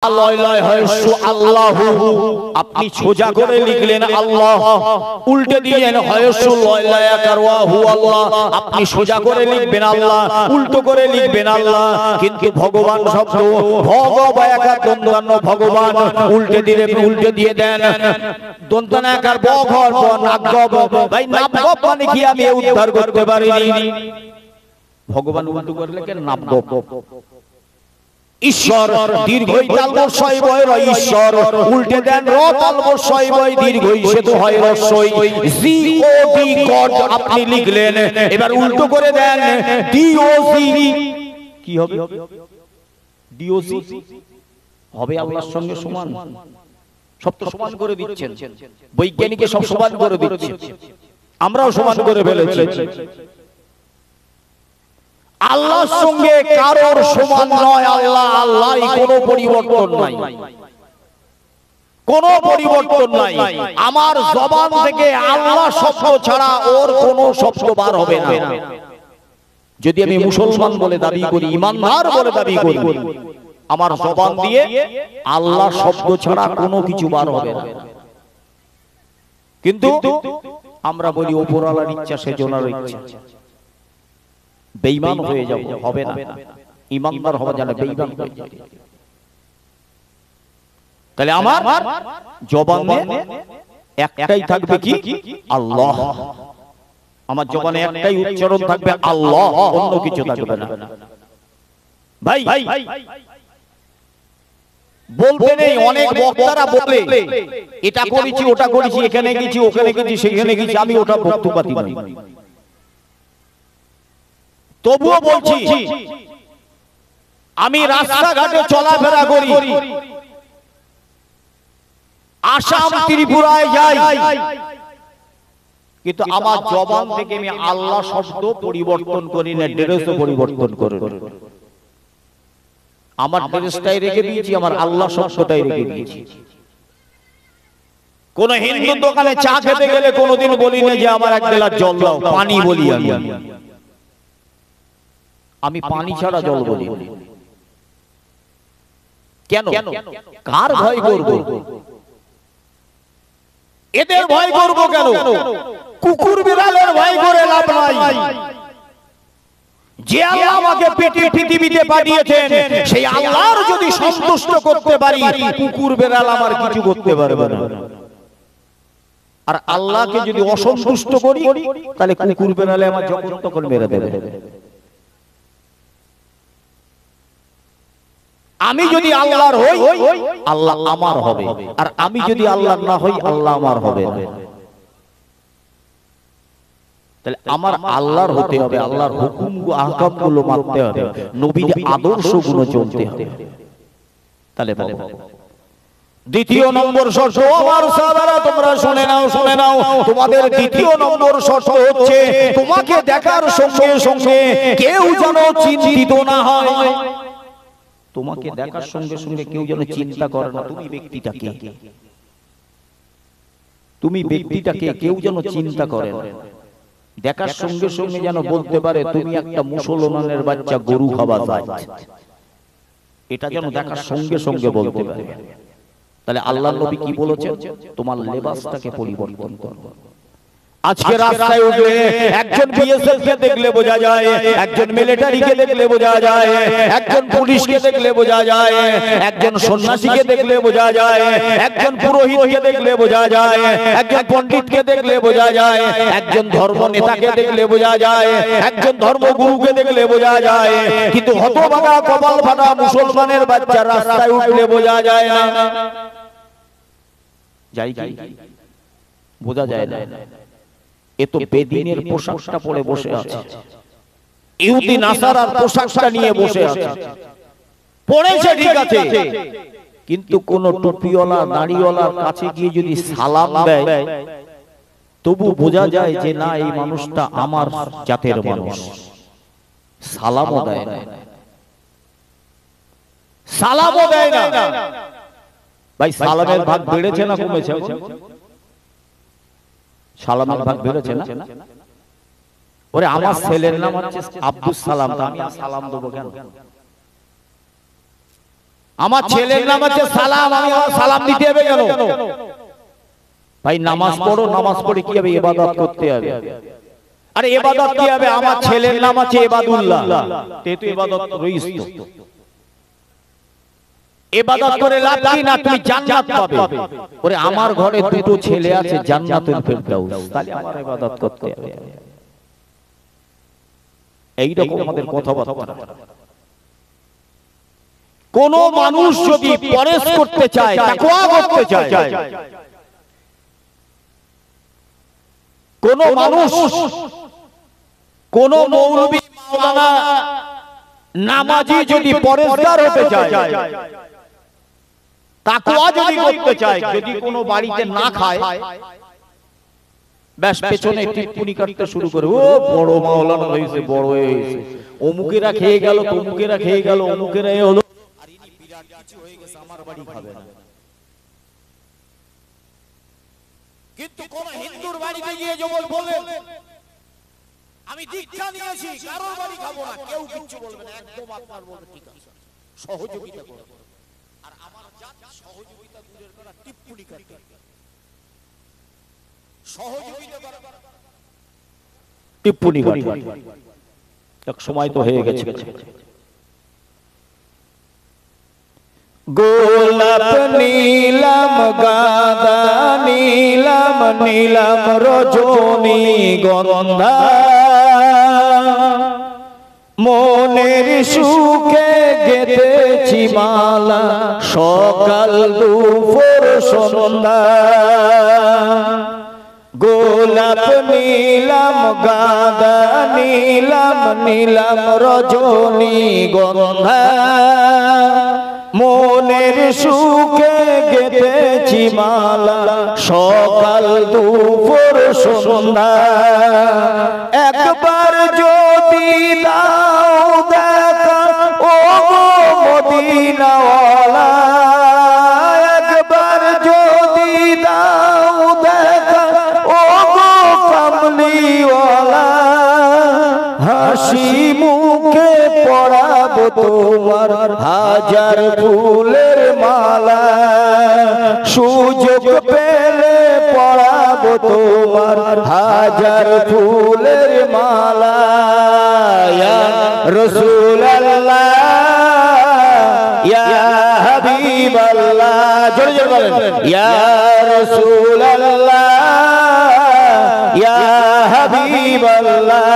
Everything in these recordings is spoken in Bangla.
লয় লয় হয়সু আল্লাহু, আপনি সোজা করে লিখলেন আল্লাহ, উল্টে দিলেন হয়সু লয় লয় আকার ওয়াহু আল্লাহ, আপনি সোজা করে লিখবেন আল্লাহ, উল্টো করে লিখবেন আল্লাহ। কিন্তু ভগবান শব্দ ভগবায়াকার দন্তান্ন ভগবান, উল্টে দিলে উল্টে দিয়ে দেন দন্তানাকার বঘর নাগব। ভাই নাগব মানে কি আমি উদ্ধার করতে পারিনি। ভগবান উল্টো করে লিখেন নাগব। ঈশ্বর দীর্ঘই তালবস্যই বয় র, ঈশ্বর উল্টে দেন র তালবস্যই বয় দীর্ঘই সেতু হয় রস্যই জি ও ডি গড, আপনি লিখলেন, এবার উল্টো করে দেন ডি ও সি, কি হবে? ডি ও সি হবে আল্লাহর সঙ্গে সমান। সব তো সমান করে দিচ্ছেন, বৈজ্ঞানিকে সব সমান করে দিচ্ছে, আমরাও সমান করে ফেলেছি। আল্লাহর সঙ্গে কারোর সমান নয় আল্লাহ, আল্লাহর কোনো পরিবর্তন নাই, কোনো পরিবর্তন নাই। আমার জবান থেকে আল্লাহ শব্দ ছাড়া ওর কোনো শব্দ বার হবে না। যদি আমি মুসলমান বলে দাবি করি, ইমানদার বলে দাবি করি, আমার জবান দিয়ে আল্লাহ শব্দ ছাড়া কোনো কিছু বার হবে না। কিন্তু আমরা বলি ওপরওয়ালার ইচ্ছা সেজনার ইচ্ছা, বেঈমান হয়ে যাব, হবে না। ইমানদার হওয়া জানে বেঈমান হয়ে যাবে। তাহলে আমার জবানে একটাই থাকবে কি? আল্লাহ। আমার জবানে একটাই উচ্চারণ থাকবে আল্লাহ, অন্য কিছু থাকবে না। ভাই বলতে নেই, অনেক বক্তারা বলে এটা করেছি ওটা করেছি, এখানে গেছি ওখানে গেছি সেখানে গেছি, আমি ওটা বক্তব্য নই। তবুও বলছি, আমি রাস্তাঘাটে চলাফেরা করি, আসাম ত্রিপুরায় যাই, কিন্তু আমার জবান থেকে আমি আল্লাহ শব্দ পরিবর্তন করি না, ড্রেসও পরিবর্তন করি না। আমার ড্রেসটাই রেখে দিয়েছি, আমার আল্লাহ শব্দটাই রেখে দিয়েছি। কোন হিন্দু দোকানে চা খেতে গেলে কোনোদিন বলি না যে আমার এক গ্লাস জল দাও, পানি বলি আমি পানি ছাড়া জল বলি। কেন? কার ভয় করব? এদের ভয় করব কেন? কুকুর বিড়ালের ভয় করে লাভ নাই। যে আল্লাহ আমাকে পৃথিবীতে পাঠিয়েছেন, সেই আল্লাহর যদি সন্তুষ্ট করতে পারি, কুকুর বিড়াল আমার কিছু করতে পারবে না। আর আল্লাহকে যদি অসন্তুষ্ট করি, তাহলে কুকুর বিড়ালে আমার যখন তখন মেরে দেবে। আমি যদি আল্লাহর হই, আল্লাহ আমার হবে, আর আমি যদি আল্লাহর না হই, আল্লাহ আমার হবে না। তাহলে আমার আল্লাহর হতে হবে, আল্লাহর হুকুম আহকামগুলো মানতে হবে, নবীর আদর্শগুলো চলতে হবে। তাহলে দ্বিতীয় নম্বর শর্ত, আমার সাহাবারা তোমরা শুনে নাও, শুনে নাও, তোমাদের দ্বিতীয় নম্বর শর্ত হচ্ছে তোমাকে দেখার সঙ্গে সঙ্গে কেউ যেন চিন্তিত না হয়। তোমাকে দেখার সঙ্গে সঙ্গে কেউ যেন চিন্তা করে না তুমি ব্যক্তিটাকে, তুমি ব্যক্তিটাকে কেউ যেন চিন্তা করে না। দেখার সঙ্গে সঙ্গে যেন বলতে পারে তুমি একটা মুসলমানের বাচ্চা, গরু খাওয়া যায়, এটা যেন দেখার সঙ্গে সঙ্গে বলতে পারে। তাহলে আল্লাহর নবী কি বলেছেন? তোমার লেবাসটাকে পরিবর্তন করো। আজকে রাস্তায় উঠলে একজন বিএসএফ কে দেখলে বোঝা যায়, একজন মিলিটারিকে দেখলে বোঝা যায়, একজন পুলিশকে দেখলে বোঝা যায়, একজন সন্ন্যাসীকে দেখলে বোঝা যায়, একজন পুরোহিতকে দেখলে বোঝা যায়, একজন পণ্ডিতকে দেখলে বোঝা যায়, একজন ধর্ম নেতাকে দেখলে বোঝা যায়, একজন ধর্মগুরুকে দেখলে বোঝা যায়, কিন্তু হতভাগা কপাল ফাটা মুসলমানের বাচ্চা রাস্তায় উঠলে বোঝা যায় না। যাই কি বোঝা যায় না। এ তো বেদিনের পোশাকটা পরে বসে আছে, ইহুদি নাসারার পোশাকটা নিয়ে বসে আছে, পড়েছে ঠিক আছে, কিন্তু কোন টুপিওয়ালা দাড়িওয়ালার কাছে গিয়ে যদি সালাম দেয়, তবু বোঝা যায় যে না, এই মানুষটা আমার জাতের মানুষ। সালামও দেয় না, সালামও দেয় না। ভাই সালামের ভাগ বেড়েছে না কমেছে? সালামের ভাগ বেড়েছে না? ওরে আমার ছেলের নাম হচ্ছে আব্দুল সালাম, আমি সালাম দেবো কেন? আমার ছেলের নাম হচ্ছে সালাম, আমি আমার সালাম দিতে হবে কেন? ভাই নামাজ পড়ো, নামাজ পড়ে কি হবে? ইবাদত করতে হবে। আরে ইবাদত কি হবে? আমার ছেলের নাম আছে ইবাদুল্লাহ, তে তো ইবাদত রইস তো। ইবাদত করে লাভ কি? না তুমি জান্নাত পাবে। ওরে আমার ঘরে দুটো ছেলে আছে জান্নাতুল ফেরদাউস, তাহলে আমার ইবাদত করতে হবে। এইরকম আমাদের কথাবার্তা। কোন মানুষ যদি পরেশ করতে চায়, তাকওয়া করতে চায়, কোন মানুষ, কোন মৌলবী মাওলানা নামাজি যদি পরেশগার হতে চায়, তাকওয়া যদি করতে চায়, যদি কোনো বাড়িতে না খায়, ব্যাস পেছনে টিপ্পনি কাটতে শুরু করে, ও বড় মাওলানা হয়েছে, বড় হয়েছে, অমুকেরা খেয়ে গেল, তমুকেরা খেয়ে গেল, অমুকেরা এ হলো, আর ইনি বিরাট কিছু হয়ে গেছে, আমার বাড়ি খাবে না। কিন্তু কোন হিন্দুর বাড়িতে গিয়ে যেমন বলবেন আমি দীক্ষা নিয়েছি, কারোর বাড়ি খাবো না, কেউ কিছু বলবে না, একদম আপনার বলবে ঠিক আছে, সহযোগিতা করবে। আর আমার জাত সহযোগিতা দূরের করা, টিপ্পনি কাটে, সহযোগিতা করা, টিপ্পনি কাটে। এক সময় তো হয়ে গেছে। গোলাপ নীলাম, গাঁদা নীলাম, নীলাম রজনী গন্ধা, মনের সুখে গেঁথেছি মালা, সকাল দুপুর সন্ধ্যা। গোলাপ নীলাম, গাঁদা নীলাম, নীলাম রজনী গন্ধা, মনের সুখে গেঁথেছি মালা, সকাল দুপুর সন্ধ্যা। একবার যদি দাও দেখা ও মদিনাওয়ালা, একবার যদি দাও দেখা ও কামলিওয়ালা, হাসি মুখে পড়াবো তোমার হাজার ফুলের মালা, সুযোগ পেলে পড়াবো তোমার হাজার ফুলের মালা। ইয়া রাসূলুল্লাহ, ইয়া হাবিবাল্লাহ, জোরে জোরে বলেন, ইয়া রাসূলুল্লাহ, ইয়া হাবিবাল্লাহ।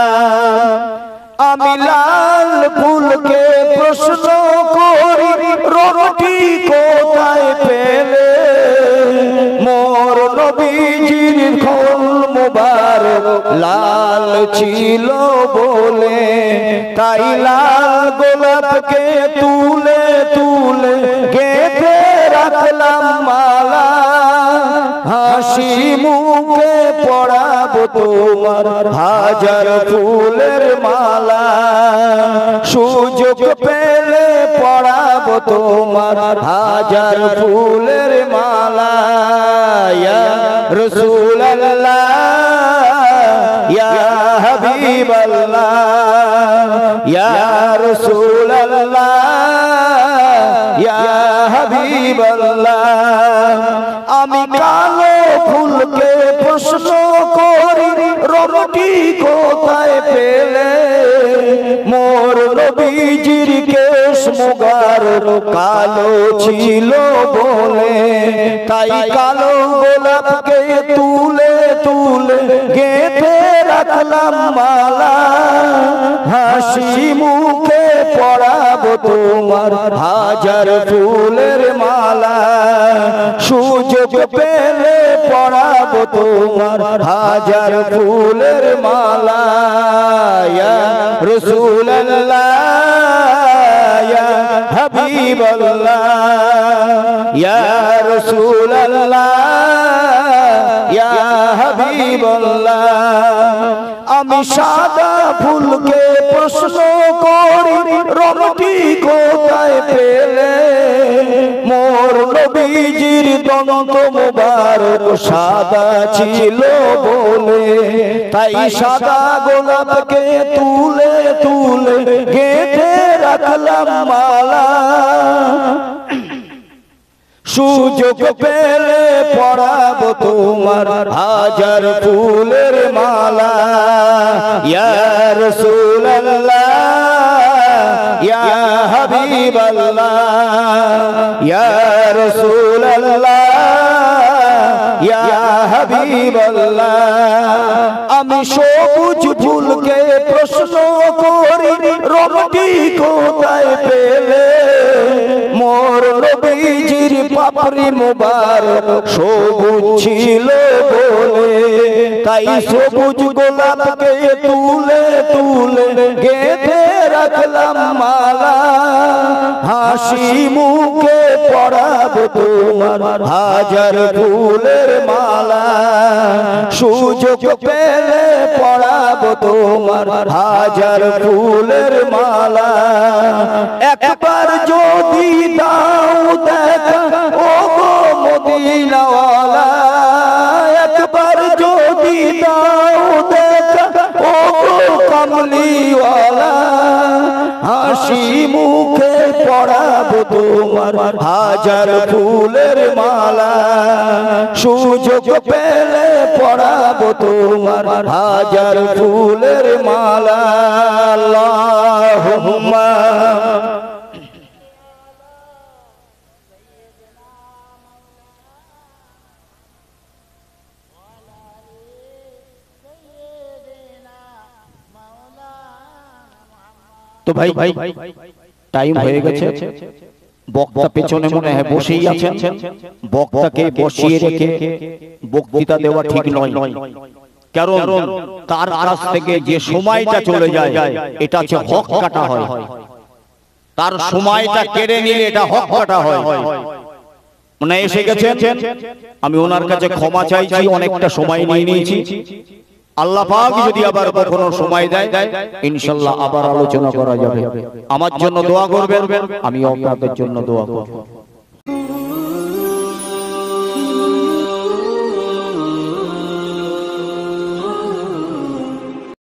আমি লাল ফুলকে প্রশ্ন করি, রোটি কোথায় পেলে? মোর নবীজির খোল মুবারক লাল ছিল বলে, তাই লাল গোলাপকে তুলে তুলে গেঁথে রাখলাম মালা, হাসি মুখে পড়াবো তোমার হাজার ফুলের মালা, সুযোগ পেলে পড়াবো তোমার হাজার ফুলের মালা। ইয়া রাসূলুল্লাহ, ইয়া হাবিবাল্লাহ, ইয়া রাসূলুল্লাহ, ইয়া হাবিবাল্লাহ। আমি কালো ফুলকে প্রশ্ন করি, রোটি কোথায় পেলে? মোর নবীজির কেশ মুবারক কালো ছিল বলে, তাই কালো গোলাপকে তুলে তুলে গেঁথে রাখলাম মালা, হাসি মুখে পড়াবো তোমার হাজার ফুলের মালা, সুযোগ পেলে পড়াবো তোমার হাজার ফুলের মালা। ইয়া রাসূলুল্লাহ, ইয়া হাবিবাল্লাহ, ইয়া রাসূলুল্লাহ, ইয়া হাবিবাল্লাহ। আমি সাদা ফুলকে প্রশ্ন করি, রোটি কোথায় পেলে? মোর নবীজির দন্ত মোবারক সাদা ছিল বলে, তাই সাদা গোলাপকে তুলে তুলে গেঁথে রাখলাম মালা। সুযোগ পেলে পরাবো তোমার হাজার ফুলের মালা। ইয়া রাসূলুল্লাহ ইয়া হাবিবাল্লাহ ইয়া রাসূলুল্লাহ ইয়া হাবিবাল্লাহ। আমি সবুজ ফুলকে প্রশ্ন করি রবটি কোথায় পেলে, মোর নবীজির পাপড়ি মোবারক সবুজ ছিল বলে, তাই সবুজ গোলাপকে তুলে তুলে গেঁথে রাখলাম মালা। হাসি মুখে পরাবো তোমার হাজার ফুলের মালা। সুযোগ পেলে পরাবো তোমার হাজার ফুলের মালা। একবার যদি দাও দেখা ও গো মদিনাওয়ালা, একবার যদি দাও দেখা ও গো কামলিওয়ালা। হাসি মুখে পরাবো তোমার হাজার ফুলের মালা। সুযোগ পেলে পরাবো তোমার হাজার ফুলের মালা। আল্লাহুম্মা তো ভাই টাইম হয়ে গেছে, বক্তা পেছনে মনে হয় বসেই আছেন। বক্তাকে বসিয়ে রেখে বক্তৃতা দেওয়া ঠিক নয়, কারণ তার কাছ থেকে যে সময়টা চলে যায় এটা হচ্ছে হক কাটা হয়। তার সময়টা কেড়ে নিলে এটা হক কাটা হয়। মানে এসে গেছেন, আমি ওনার কাছে ক্ষমা চাইছি, অনেকটা সময় নিয়ে নিয়েছি। আল্লাহ পাক যদি আবার কখনো সময় দেয় ইনশাআল্লাহ আবার আলোচনা করা যাবে। আমার জন্য দোয়া করবেন, আমি আপনাদের জন্য দোয়া করব।